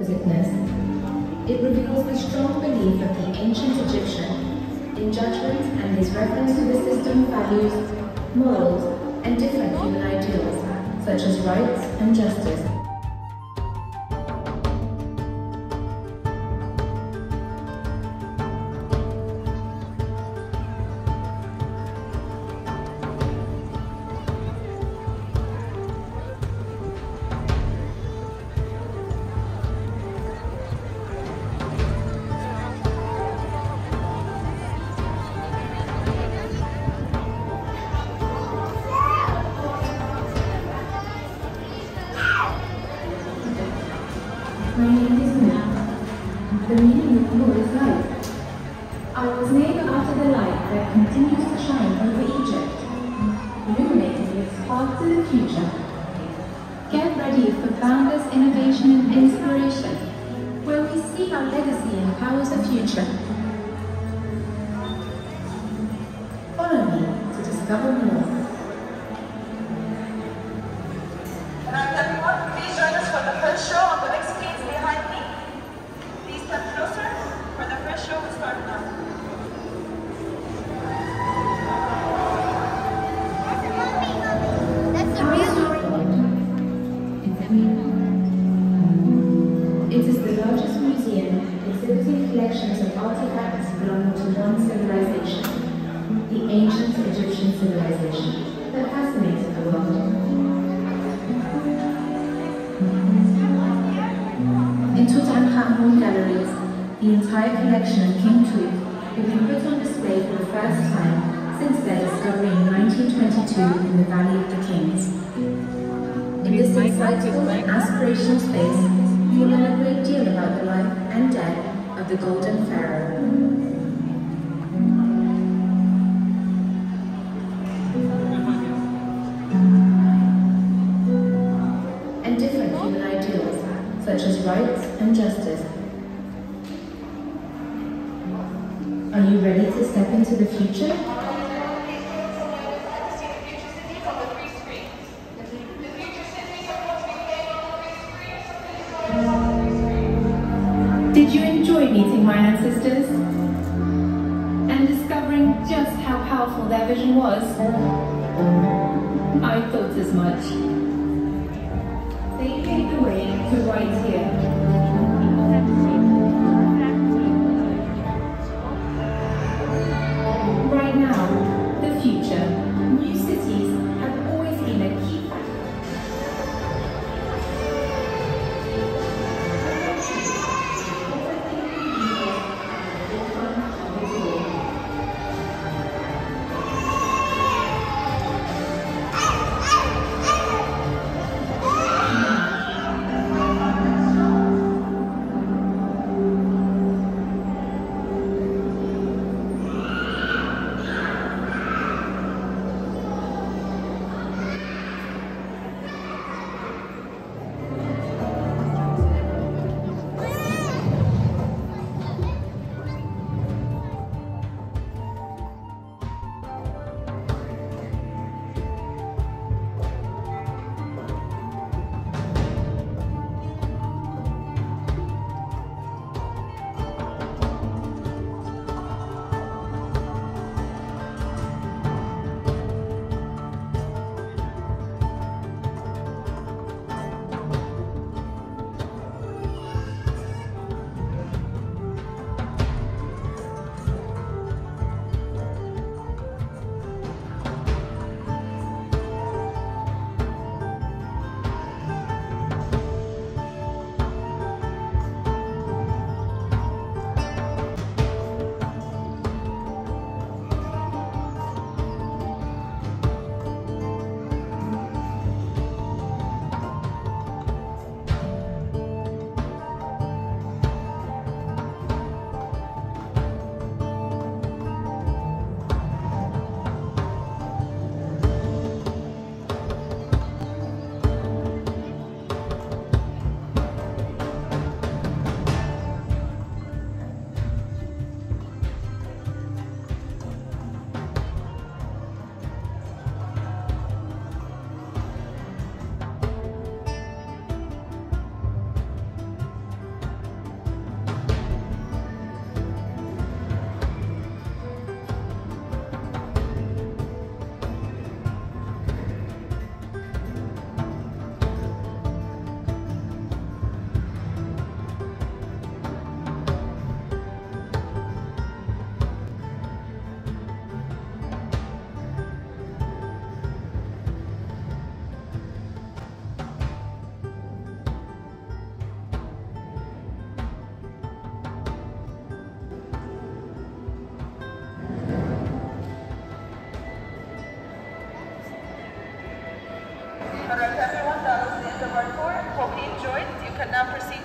oppositeness. It reveals the strong belief of the ancient Egyptian in judgment and his reference to the system of values, morals, and different human ideals, such as rights and justice. My name is Moon. The meaning of Moon is light. I was named after the light that continues to shine over Egypt, illuminating its path to the future. Get ready for boundless innovation and inspiration, where we see our legacy empowers the future. Follow me to discover more. Everyone, please join us for the first show on the next screens behind me. Please stand closer, for the first show will start now. That's a real story. It is the largest museum exhibiting collections of artifacts belonging to one civilization, the ancient Egyptian civilization, that fascinated the world. In Tutankhamun galleries, the entire collection of King Tut will be put on display for the first time since their discovery in 1922 in the Valley of the Kings. In this insightful and aspirational space, you will learn a great deal about the life and death of the Golden Pharaoh. And different human ideals, such as rights and justice. Are you ready to step into the future? Did you enjoy meeting my ancestors? And discovering just how powerful their vision was? I thought as much. They paved the way to right here. Right now, the future, new cities have always been a key factor.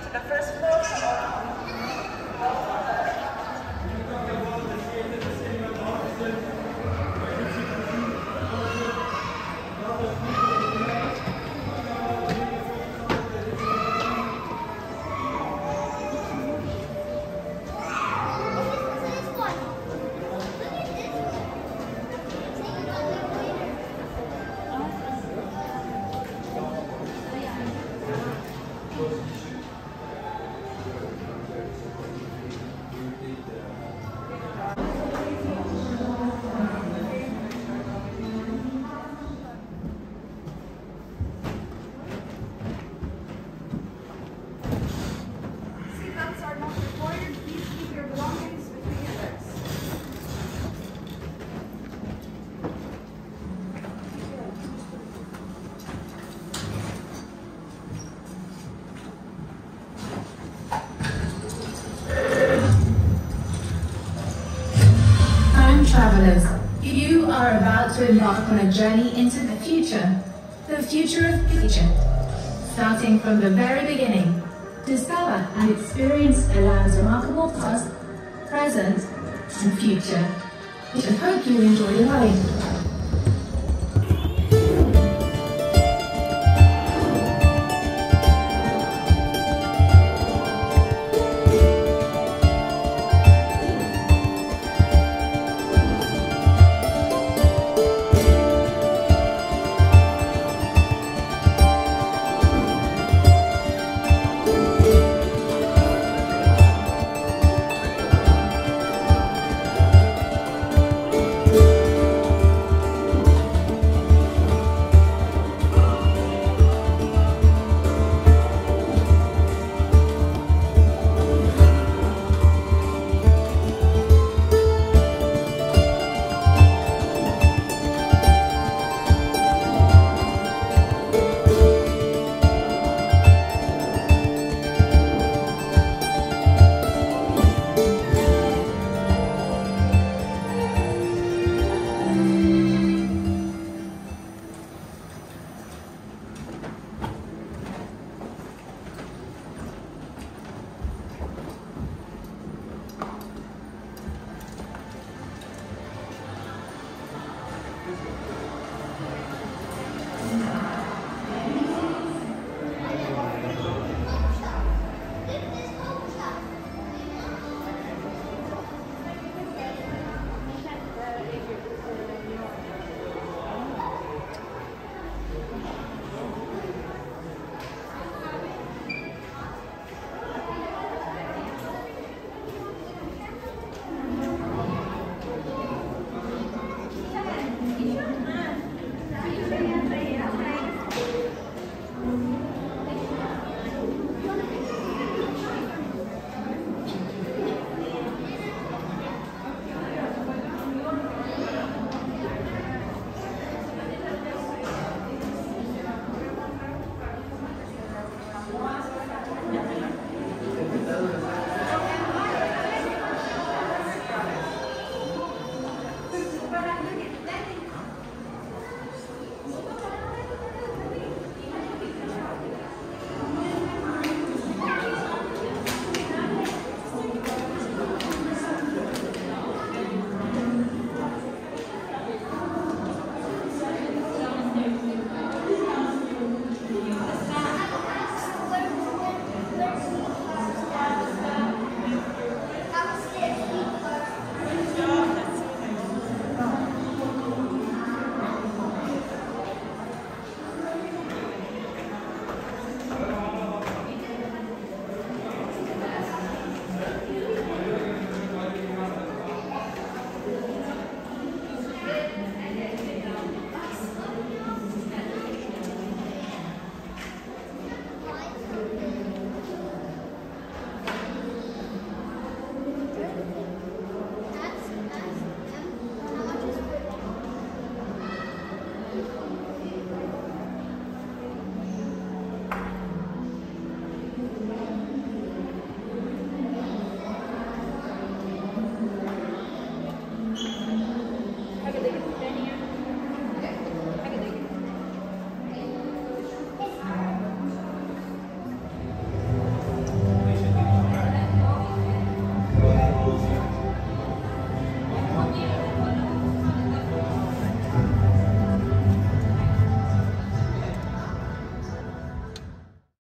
to the first floor salon. Seatbelts are not required. Please keep your belongings between your legs. Time travelers, you are about to embark on a journey into the future of Egypt. Starting from the very beginning, discover and experience a land's remarkable past, present, and future. We hope you enjoy the ride.